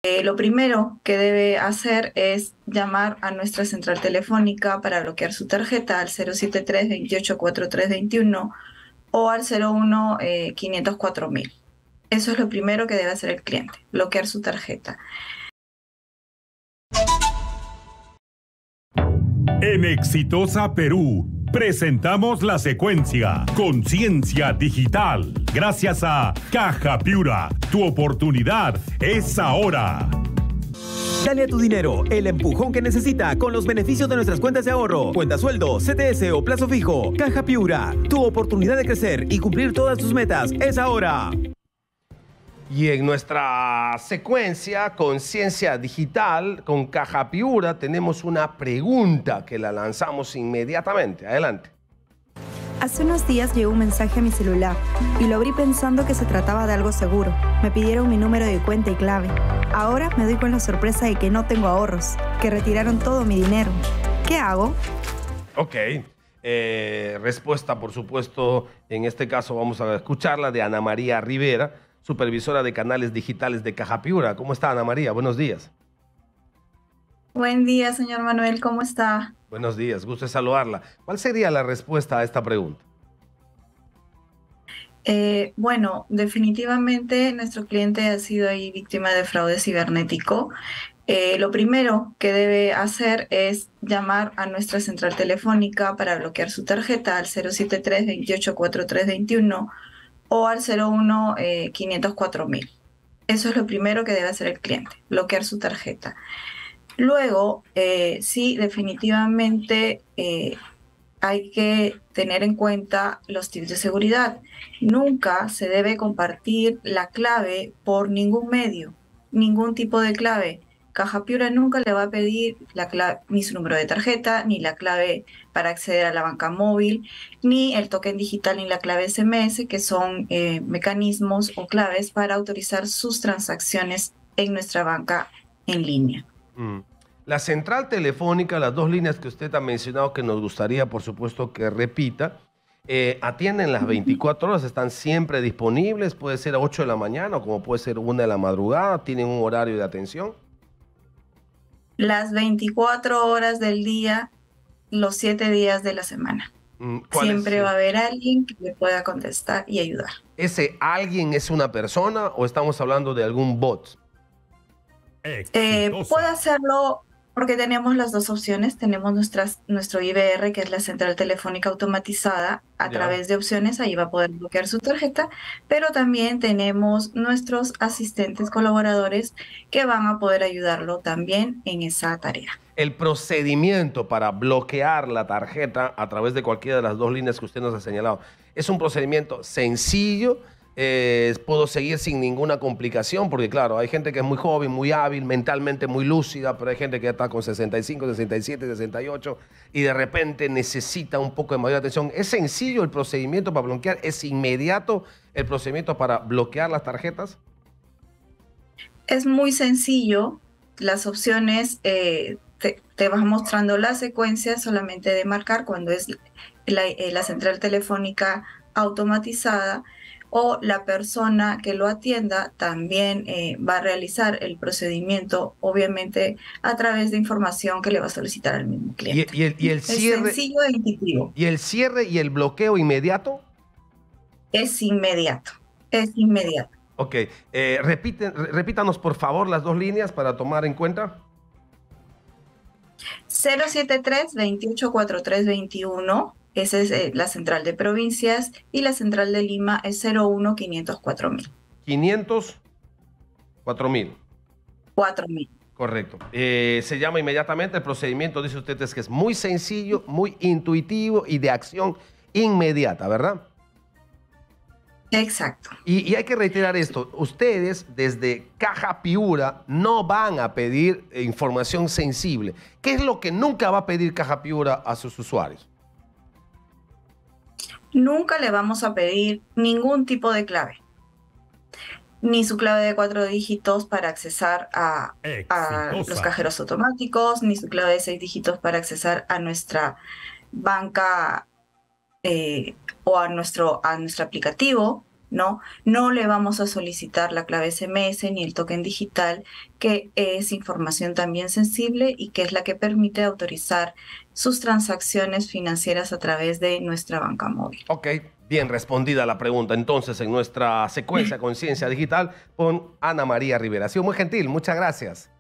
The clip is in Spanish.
Lo primero que debe hacer es llamar a nuestra central telefónica para bloquear su tarjeta al 073-284321 o al 01 504.000. Eso es lo primero que debe hacer el cliente, bloquear su tarjeta. En Exitosa Perú, presentamos la secuencia Conciencia Digital. Gracias a Caja Piura. Tu oportunidad es ahora. Dale a tu dinero el empujón que necesita con los beneficios de nuestras cuentas de ahorro, cuenta sueldo, CTS o plazo fijo. Caja Piura. Tu oportunidad de crecer y cumplir todas tus metas es ahora. Y en nuestra secuencia Conciencia Digital con Caja Piura tenemos una pregunta que la lanzamos inmediatamente. Adelante. Hace unos días llegó un mensaje a mi celular y lo abrí pensando que se trataba de algo seguro. Me pidieron mi número de cuenta y clave. Ahora me doy con la sorpresa de que no tengo ahorros, que retiraron todo mi dinero. ¿Qué hago? Ok. Respuesta, por supuesto, en este caso vamos a escucharla de Ana María Rivera, supervisora de canales digitales de Caja Piura. ¿Cómo está, Ana María? Buenos días. Buen día, señor Manuel, ¿cómo está? Buenos días, gusto de saludarla. ¿Cuál sería la respuesta a esta pregunta? Bueno, definitivamente nuestro cliente ha sido ahí víctima de fraude cibernético. Lo primero que debe hacer es llamar a nuestra central telefónica para bloquear su tarjeta al 073-284321 o al 01 504.000. Eso es lo primero que debe hacer el cliente, bloquear su tarjeta. Luego, sí, definitivamente hay que tener en cuenta los tips de seguridad. Nunca se debe compartir la clave por ningún medio, ningún tipo de clave. Caja Piura nunca le va a pedir la clave, ni su número de tarjeta, ni la clave para acceder a la banca móvil, ni el token digital, ni la clave SMS, que son mecanismos o claves para autorizar sus transacciones en nuestra banca en línea. La central telefónica, las dos líneas que usted ha mencionado que nos gustaría, por supuesto, que repita, atienden las 24 horas, están siempre disponibles, puede ser a 8 de la mañana o como puede ser 1 de la madrugada, tienen un horario de atención. Las 24 horas del día, los 7 días de la semana. Siempre va a haber alguien que le pueda contestar y ayudar. ¿Ese alguien es una persona o estamos hablando de algún bot? Puede hacerlo porque tenemos las dos opciones. Tenemos nuestro IVR, que es la central telefónica automatizada. A través de opciones, ahí va a poder bloquear su tarjeta, pero también tenemos nuestros asistentes colaboradores que van a poder ayudarlo también en esa tarea. El procedimiento para bloquear la tarjeta a través de cualquiera de las dos líneas que usted nos ha señalado es un procedimiento sencillo. Puedo seguir sin ninguna complicación, porque claro, hay gente que es muy joven, muy hábil, mentalmente muy lúcida, pero hay gente que ya está con 65, 67, 68 y de repente necesita un poco de mayor atención. ¿Es sencillo el procedimiento para bloquear? ¿Es inmediato el procedimiento para bloquear las tarjetas? Es muy sencillo. Las opciones te vas mostrando la secuencia solamente de marcar cuando es la central telefónica automatizada, o la persona que lo atienda también va a realizar el procedimiento, obviamente a través de información que le va a solicitar al mismo cliente. ¿Y el cierre, es sencillo e intuitivo. ¿Y el cierre y el bloqueo inmediato? Es inmediato, es inmediato. Ok, repítanos por favor las dos líneas para tomar en cuenta. 073-284321. Esa es la central de provincias, y la central de Lima es 01 504.000. 504.000. 4.000. Correcto. Se llama inmediatamente. El procedimiento, dice usted, es que es muy sencillo, muy intuitivo y de acción inmediata, ¿verdad? Exacto. Y hay que reiterar esto. Ustedes, desde Caja Piura, no van a pedir información sensible. ¿Qué es lo que nunca va a pedir Caja Piura a sus usuarios? Nunca le vamos a pedir ningún tipo de clave, ni su clave de 4 dígitos para accesar a los cajeros automáticos, ni su clave de 6 dígitos para accesar a nuestra banca o a nuestro aplicativo. ¿no? No le vamos a solicitar la clave SMS ni el token digital, que es información también sensible y que es la que permite autorizar sus transacciones financieras a través de nuestra banca móvil. Ok, bien respondida la pregunta. Entonces, en nuestra secuencia Conciencia Digital con Ana María Rivera. Ha sido muy gentil, muchas gracias.